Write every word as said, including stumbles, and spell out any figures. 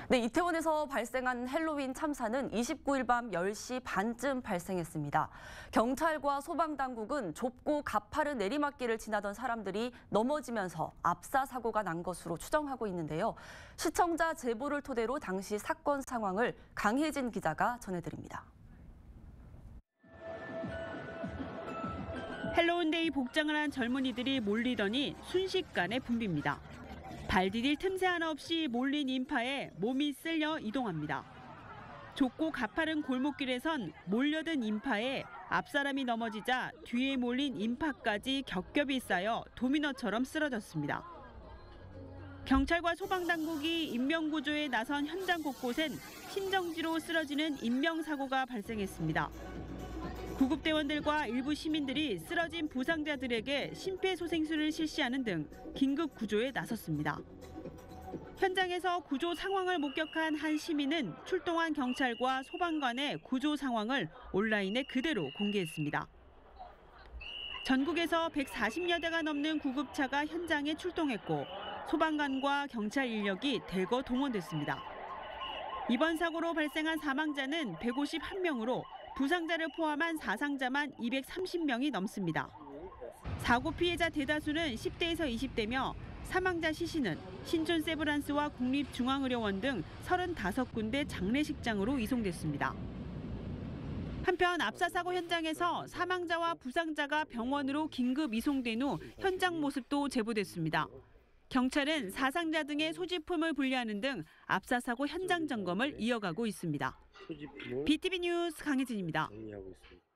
네, 이태원에서 발생한 헬로윈 참사는 이십구 일 밤 열 시 반쯤 발생했습니다. 경찰과 소방당국은 좁고 가파른 내리막길을 지나던 사람들이 넘어지면서 압사 사고가 난 것으로 추정하고 있는데요. 시청자 제보를 토대로 당시 사건 상황을 강혜진 기자가 전해드립니다. 헬로윈데이 복장을 한 젊은이들이 몰리더니 순식간에 붐빕니다. 발 디딜 틈새 하나 없이 몰린 인파에 몸이 쓸려 이동합니다. 좁고 가파른 골목길에선 몰려든 인파에 앞사람이 넘어지자 뒤에 몰린 인파까지 겹겹이 쌓여 도미노처럼 쓰러졌습니다. 경찰과 소방당국이 인명구조에 나선 현장 곳곳엔 신정지로 쓰러지는 인명사고가 발생했습니다. 구급대원들과 일부 시민들이 쓰러진 부상자들에게 심폐소생술을 실시하는 등 긴급 구조에 나섰습니다. 현장에서 구조 상황을 목격한 한 시민은 출동한 경찰과 소방관의 구조 상황을 온라인에 그대로 공개했습니다. 전국에서 백사십여 대가 넘는 구급차가 현장에 출동했고 소방관과 경찰 인력이 대거 동원됐습니다. 이번 사고로 발생한 사망자는 백오십일 명으로 부상자를 포함한 사상자만 이백삼십 명이 넘습니다. 사고 피해자 대다수는 십 대에서 이십 대며 사망자 시신은 신촌 세브란스와 국립중앙의료원 등 서른다섯 군데 장례식장으로 이송됐습니다. 한편 압사 사고 현장에서 사망자와 부상자가 병원으로 긴급 이송된 후 현장 모습도 제보됐습니다. 경찰은 사상자 등의 소지품을 분리하는 등 압사 사고 현장 점검을 이어가고 있습니다. 비티비 뉴스 강혜진입니다.